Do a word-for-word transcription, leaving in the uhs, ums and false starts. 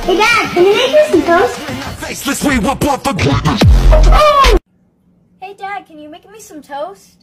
Hey Dad, can you make me some toast? Faceless, we were born for. Hey Dad, can you make me some toast?